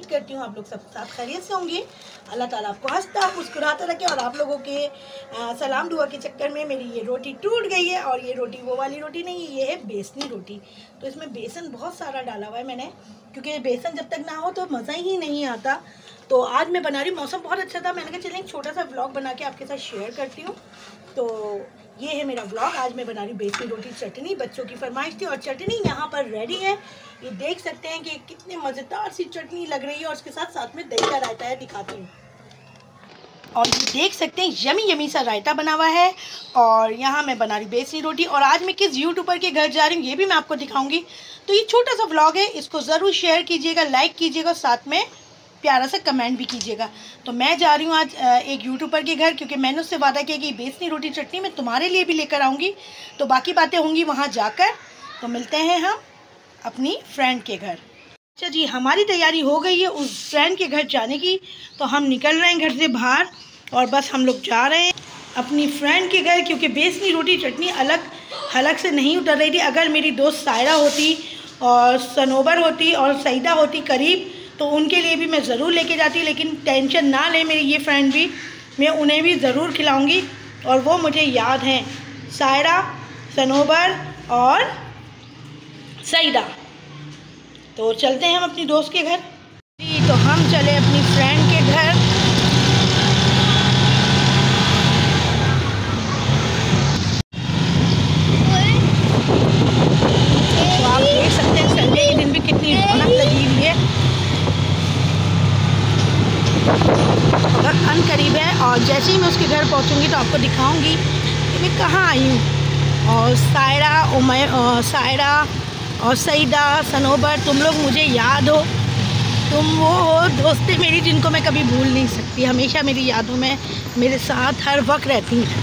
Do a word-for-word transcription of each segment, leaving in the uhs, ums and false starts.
करती हूँ आप लोग सब साथ खैरियत से होंगे। अल्लाह ताला आपको हंसता मुस्कुराता रखे। और आप लोगों के आ, सलाम दुआ के चक्कर में मेरी ये रोटी टूट गई है। और ये रोटी वो वाली रोटी नहीं है, ये है बेसनी रोटी। तो इसमें बेसन बहुत सारा डाला हुआ है मैंने, क्योंकि बेसन जब तक ना हो तो मज़ा ही नहीं आता। तो आज मैं बना रही, मौसम बहुत अच्छा था, मैंने कहा चलें एक छोटा सा व्लॉग बना के आपके साथ शेयर करती हूँ। तो ये है मेरा व्लॉग। आज मैं बना रही हूँ बेसनी रोटी चटनी, बच्चों की फरमाइश थी। और चटनी यहाँ पर रेडी है, ये देख सकते हैं कि कितनी मज़ेदार सी चटनी लग रही है। और उसके साथ साथ में दही का रायता है, दिखाती हूँ। और ये देख सकते हैं यमी यमी सा रायता बना हुआ है। और यहाँ मैं बना रही हूँ बेसनी रोटी। और आज मैं किस यूट्यूबर के घर जा रही हूँ ये भी मैं आपको दिखाऊंगी। तो ये छोटा सा व्लॉग है, इसको ज़रूर शेयर कीजिएगा, लाइक कीजिएगा, साथ में प्यारा सा कमेंट भी कीजिएगा। तो मैं जा रही हूँ आज एक यूट्यूबर के घर, क्योंकि मैंने उससे वादा किया कि बेसनी रोटी चटनी मैं तुम्हारे लिए भी लेकर आऊँगी। तो बाकी बातें होंगी वहाँ जाकर। तो मिलते हैं हम अपनी फ्रेंड के घर। अच्छा जी, हमारी तैयारी हो गई है उस फ्रेंड के घर जाने की। तो हम निकल रहे हैं घर से बाहर और बस हम लोग जा रहे हैं अपनी फ्रेंड के घर, क्योंकि बेसनी रोटी चटनी अलग हलक से नहीं उतर रही थी। अगर मेरी दोस्त सायरा होती और सनोबर होती और सईदा होती करीब, तो उनके लिए भी मैं ज़रूर लेके जाती। लेकिन टेंशन ना लें मेरी ये फ्रेंड भी, मैं उन्हें भी ज़रूर खिलाऊंगी। और वो मुझे याद हैं, सायरा, सनोबर और सईदा। तो चलते हैं हम अपनी दोस्त के घर जी। तो हम चले अपनी फ्रेंड के घर। तो आप देख सकते हैं संडे के दिन भी कितनी रौनक लगी हुई है। अन करीब है और जैसे ही मैं उसके घर पहुंचूंगी तो आपको दिखाऊंगी कि मैं कहाँ आई हूँ। और सायरा, उमै सायरा और सईदा, सनोबर, तुम लोग मुझे याद हो। तुम वो हो दोस्तें मेरी जिनको मैं कभी भूल नहीं सकती, हमेशा मेरी यादों में मेरे साथ हर वक्त रहती हैं।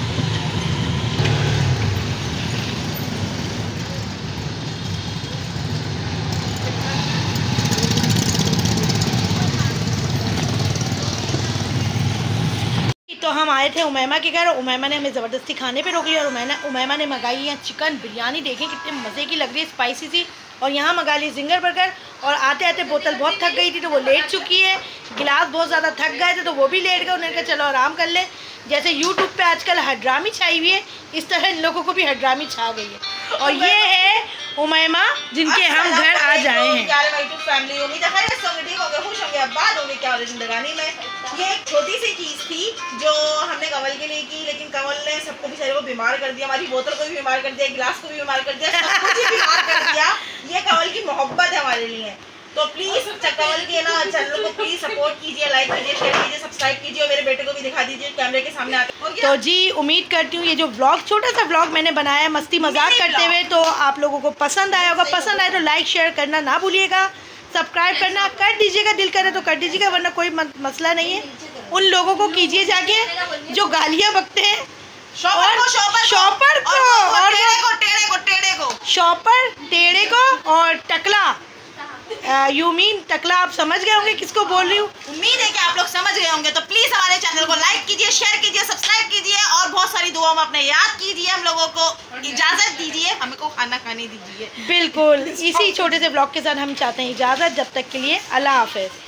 तो हम आए थे उमैमा के घर। उमैमा ने हमें ज़बरदस्ती खाने पे रोक लिया। और उमैमा उमैमा ने मंगाई है चिकन बिरयानी, देखें कितने मज़े की लग रही है, स्पाइसी सी। और यहाँ मंगा ली जिंगर बर्गर। और आते आते बोतल बहुत थक गई थी तो वो लेट चुकी है। गिलास बहुत ज़्यादा थक गए थे तो वो भी लेट गए। उन्होंने कहा चलो आराम कर ले। जैसे यूट्यूब पे आजकल हड्रामी छाई हुई है, इस तरह इन लोगों को भी हड्रामी छा गई है। और ये है उमैमा जिनके हम घर आज आए हैं। ये एक छोटी सी चीज थी जो हमने कंवल के लिए की, लेकिन कंवल ने सबको बेचारे को बीमार कर दिया, हमारी बोतल को भी बीमार कर दिया, गिलास को भी बीमार कर दिया, सब कुछ ही बीमार कर दिया। ये कंवल की मोहब्बत है हमारे लिए। तो प्लीज कंवल के ना चैनल को प्लीज सपोर्ट कीजिए, लाइक कीजिए, शेयर कीजिए, सब्सक्राइब कीजिए और मेरे बेटे को भी दिखा दीजिए कैमरे के सामने आते। तो जी उम्मीद करती हूँ ये जो व्लॉग, छोटा सा व्लॉग मैंने बनाया मस्ती मजाक करते हुए, तो आप लोगों को पसंद आया होगा। पसंद आए तो लाइक शेयर करना ना भूलिएगा, सब्सक्राइब करना कर दीजिएगा, दिल करे तो कर दीजिएगा, वरना कोई मसला नहीं है। उन लोगों को कीजिए जाके जो गालियाँ बकते हैं, शॉपर को शॉपर शॉपर को और टेढ़े को टेढ़े को टेढ़े को शॉपर टेढ़े को और टकला, यू मीन टकला, आप समझ गए होंगे किसको बोल रही हूँ। उम्मीद है कि आप लोग समझ गए होंगे। तो प्लीज हमारे चैनल को लाइक कीजिए, शेयर कीजिए, सब्सक्राइब कीजिए और बहुत सारी दुआओं में अपने याद कीजिए। हम लोगों को इजाजत दीजिए, हमें को खाना खाने दीजिए। बिल्कुल, इसी छोटे से ब्लॉग के साथ हम चाहते हैं इजाजत। जब तक के लिए अल्लाह हाफिज।